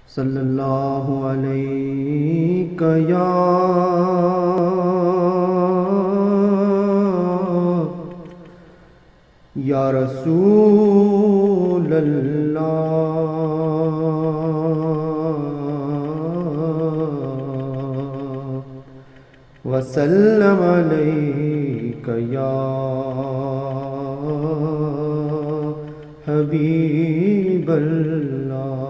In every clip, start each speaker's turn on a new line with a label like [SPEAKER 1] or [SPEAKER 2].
[SPEAKER 1] صلی اللہ علیہ یا رسول اللہ وسلم علیک یا حبیب اللہ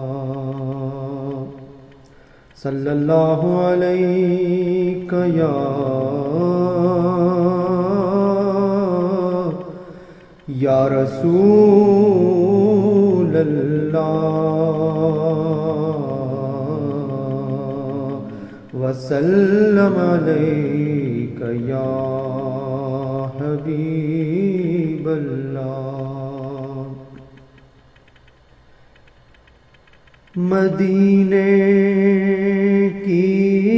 [SPEAKER 1] صلی اللہ علیہ یا رسول اللہ وسلم علیک یا حبیب اللہ۔ مدینے کی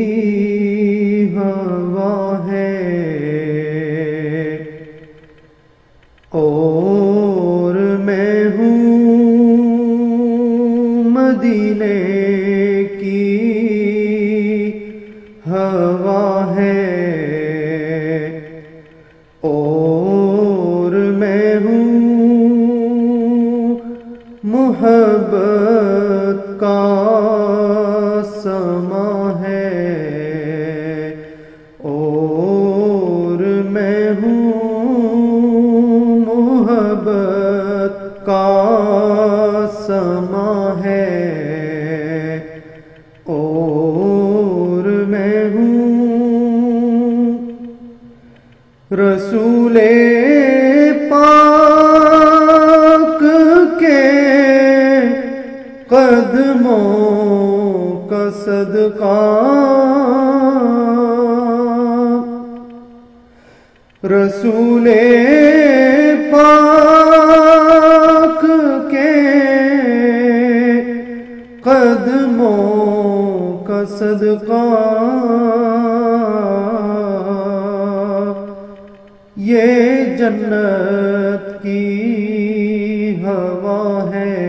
[SPEAKER 1] ہوا ہے اور میں ہوں مدینے کی ہوا ہے اور میں ہوں محبت کا سما ہے اور میں ہوں محبت کا سما ہے اور میں ہوں رسول پاک کے قدموں کا صدقہ رسول پاک کے قدموں کا صدقہ یہ جنت کی ہوا ہے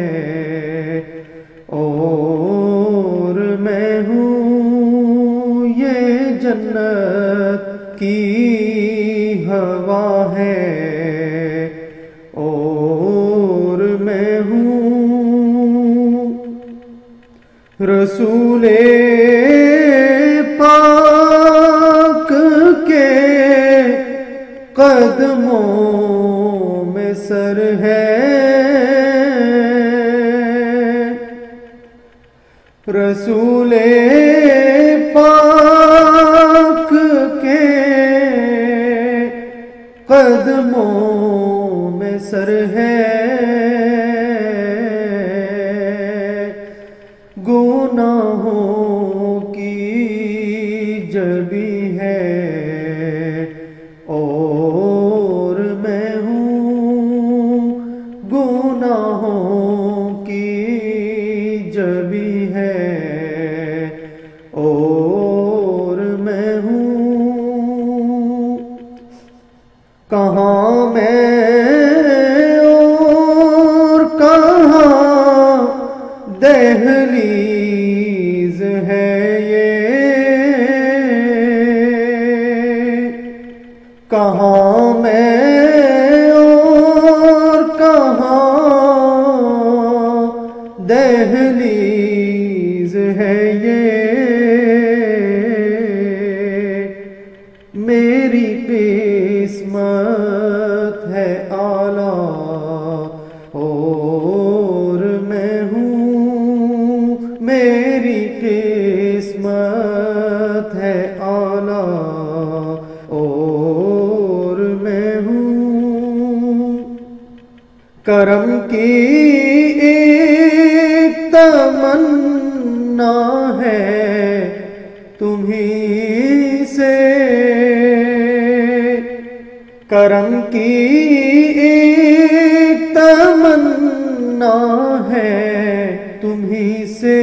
[SPEAKER 1] اور میں ہوں یہ جنت کی ہوا ہے اور میں ہوں رسول پاک کے قدموں میں سر ہے رسول پاک کے قدموں میں سر ہے گناہوں کی جبی ہے اور میں ہوں گناہوں کی جبی ہے اور میں ہوں کہاں میں اور کہاں دہلیز ہے یہ کہاں میں اور کہاں دہلیز ہے یہ میری قسمت ہے اعلیٰ اور میں ہوں میری قسمت ہے اعلیٰ اور میں ہوں کرم کی ایک تمنا ہے تمہیں سے کرم کی ایک تمنا ہے تمہیں سے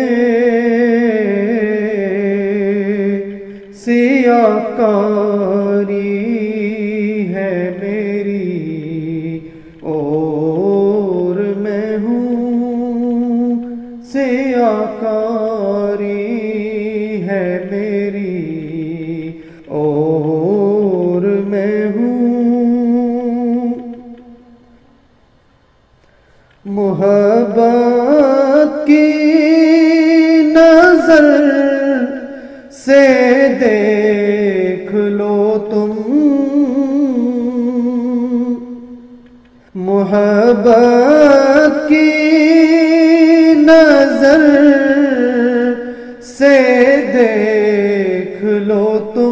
[SPEAKER 1] سیاکاری ہے میری اور میں ہوں سے آکاری ہے میری اور میں ہوں، محبت کی نظر سے دیکھ لو تم، محبت کی نظر سے دیکھ لو تم،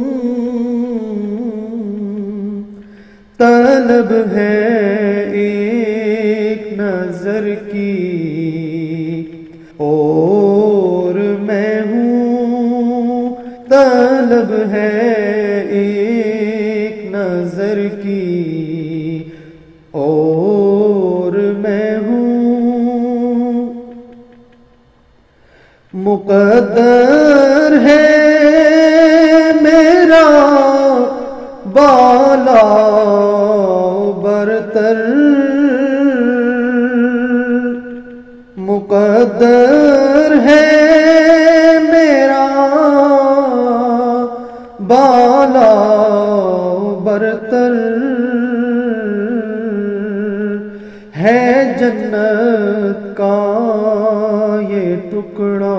[SPEAKER 1] طلب ہے ایک نظر کی اور میں ہوں، طلب ہے ایک نظر کی اور میں ہوں، مقدر ہے میرا بالا برتر، مقدر ہے میرا بالا برتر، ہے جنت کا یہ ٹکڑا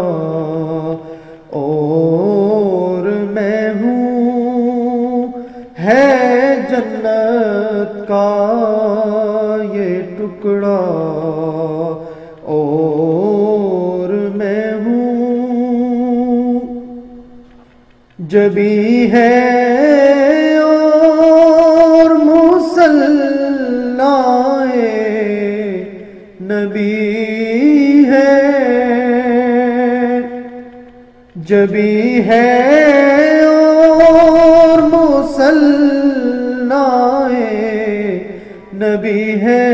[SPEAKER 1] اور میں ہوں، ہے جنت کا یہ ٹکڑا اور میں ہوں، جبی ہے اور مصلائے نبی ہے، جبی ہے اور مصلائے نبی ہے،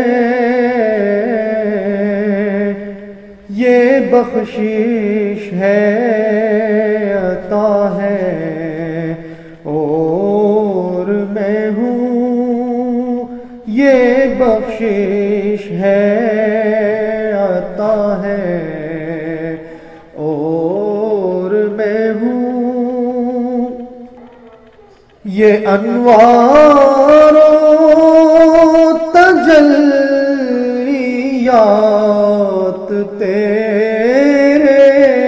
[SPEAKER 1] یہ بخشش ہے عطا ہے اور میں ہوں، یہ بخشش ہے عطا ہے اور میں ہوں، یہ انوار و تجلیات تیرے،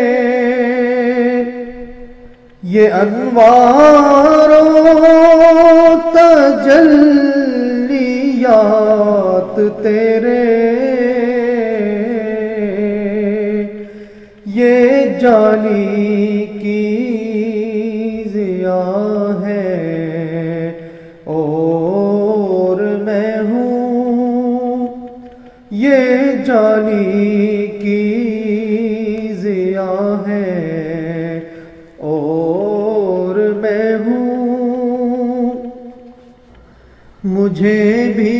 [SPEAKER 1] یہ انوار و تجلیات تیرے، یہ جالی کی ضیاء ہے اور میں ہوں، یہ جالی کی ضیاء ہے اور میں ہوں، مجھے بھی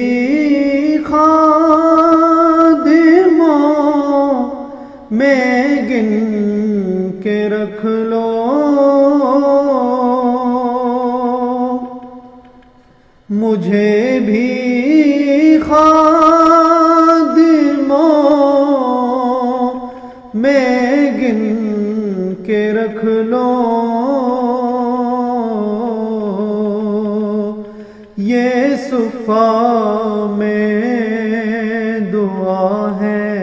[SPEAKER 1] خادموں میں گن کے رکھ لو، مجھے بھی خادموں میں گن کے رکھ لو، یہ صفحہ میں دعا ہے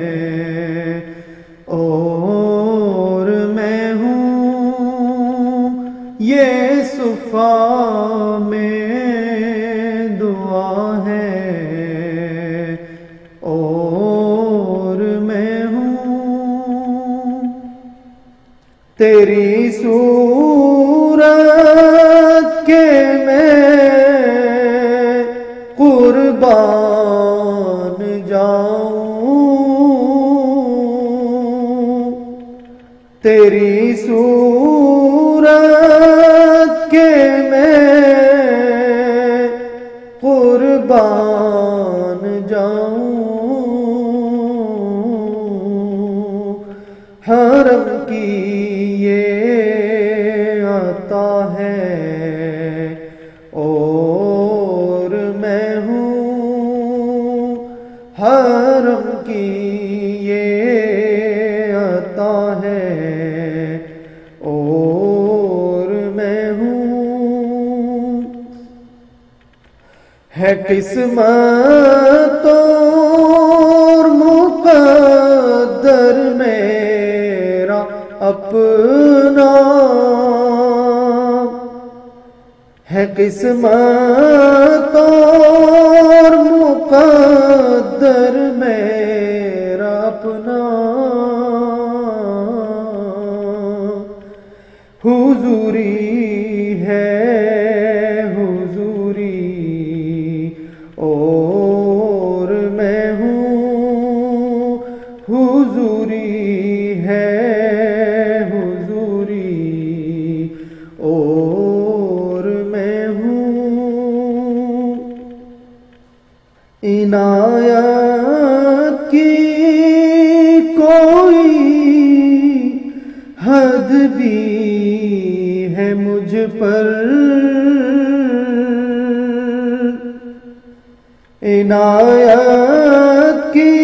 [SPEAKER 1] اور میں ہوں، یہ صفحہ میں دعا ہے اور میں ہوں، تیری صورت کے میں قربان جاؤں، تیری صورت کے میں قربان جاؤں، حرم کی یہ عطا ہے اور میں ہوں، حرم کی یہ قسمت اور مقدر میرا اپنا، ہے قسمت اور مقدر میرا اپنا، حضوری ہے حضوری اور میں ہوں، حضوری ہے حضوری اور میں ہوں، عنایت کی کوئی حد بھی ہے مجھ پر، عنایت کی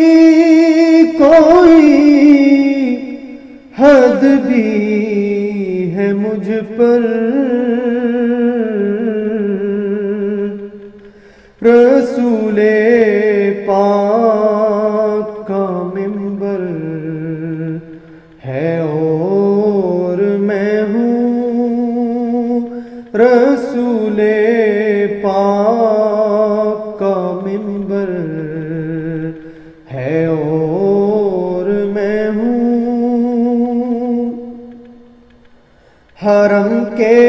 [SPEAKER 1] کوئی حد بھی ہے مجھ پر، رسول پاک کا منبر ہے اور میں ہوں، رسول پاک کا منبر ہے اور میں ہوں، حرم کے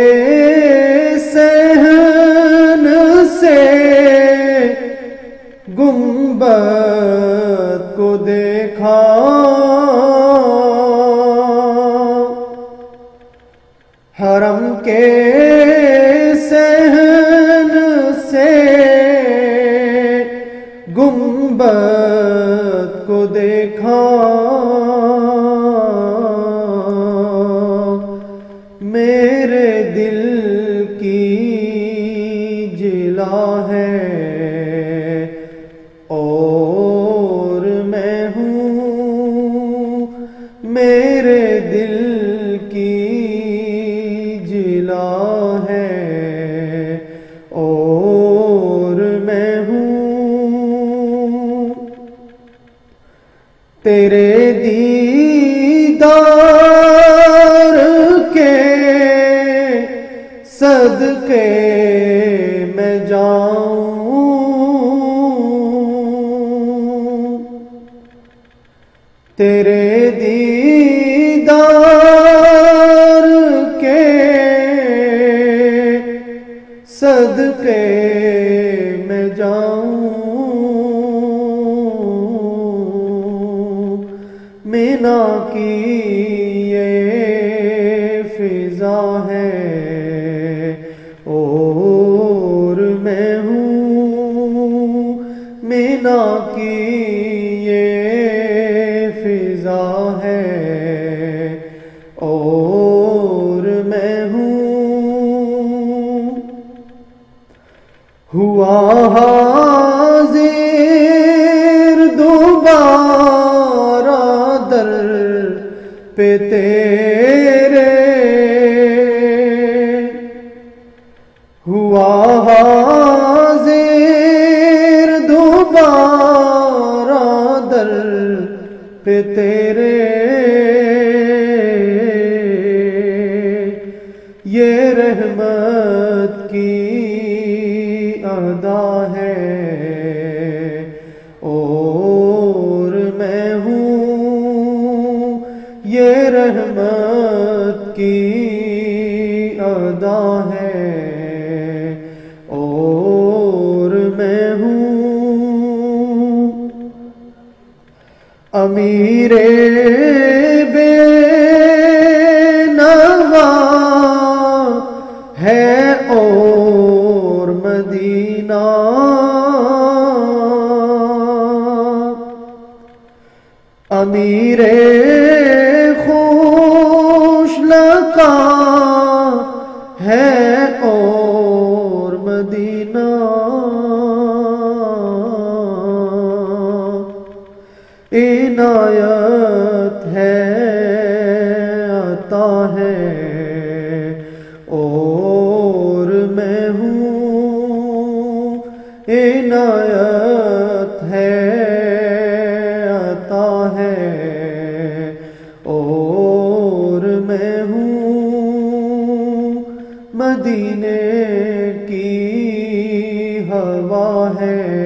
[SPEAKER 1] صحن سے گنبد کو دیکھا، حرم کے صحن سے گنبد کو دیکھا، میرے دل کی جلا ہے اور میں ہوں، میرے دل کی جلا ہے اور میں ہوں، تیرے دیدار کے صدقے میں جاؤں، تیرے دیدار کے صدقے میں جاؤں، مینا کی یہ فضا ہے اور میں ہوں، مینا کی یہ فضا ہے اور میں ہوں، ہوا حاضر دوبارہ در پہ تیرے، ہوا حاضر دوبارہ در پہ تیرے، یہ رحمت کی ادا ہے اور میں ہوں، یہ رحمت کی ادا ہے اور میں ہوں، امیر بے نوا ہے اور مدینہ، امیر خوش لقا ہے اور مدینہ، عنایت ہے عطا ہے اور میں ہوں، عنایت ہے عطا ہے اور میں ہوں مدینے کی ہوا ہے